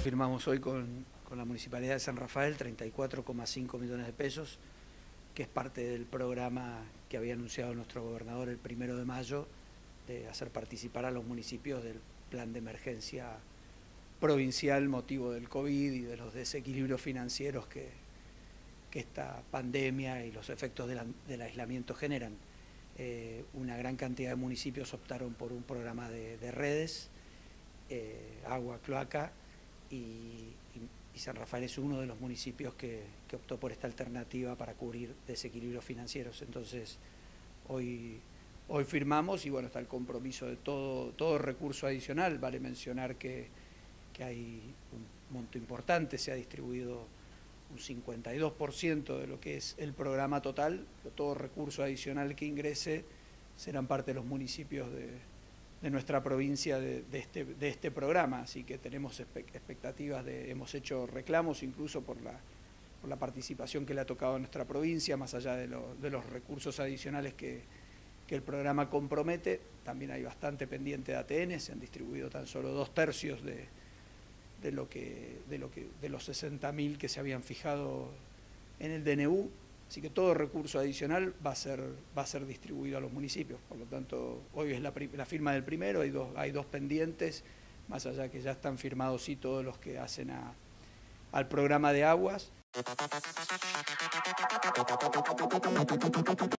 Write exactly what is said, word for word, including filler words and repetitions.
Firmamos hoy con, con la Municipalidad de San Rafael treinta y cuatro coma cinco millones de pesos, que es parte del programa que había anunciado nuestro gobernador el primero de mayo, de hacer participar a los municipios del plan de emergencia provincial motivo del COVID y de los desequilibrios financieros que, que esta pandemia y los efectos de la, del aislamiento generan. Eh, una gran cantidad de municipios optaron por un programa de, de redes, eh, agua, cloaca, y, y, y San Rafael es uno de los municipios que, que optó por esta alternativa para cubrir desequilibrios financieros. Entonces, hoy, hoy firmamos y bueno, está el compromiso de todo, todo recurso adicional. Vale mencionar que, que hay un monto importante, se ha distribuido un cincuenta y dos por ciento de lo que es el programa total, todo recurso adicional que ingrese serán parte de los municipios de, de nuestra provincia de, de, este, de este programa, así que tenemos expectativas, de, hemos hecho reclamos incluso por la, por la participación que le ha tocado a nuestra provincia, más allá de, lo, de los recursos adicionales que, que el programa compromete. También hay bastante pendiente de A T N, se han distribuido tan solo dos tercios de de lo que de lo que de los sesenta mil que se habían fijado en el D N U, así que todo recurso adicional va a ser va a ser distribuido a los municipios. Por lo tanto, hoy es la, la firma del primero, hay dos hay dos pendientes, más allá que ya están firmados sí todos los que hacen a, al programa de aguas.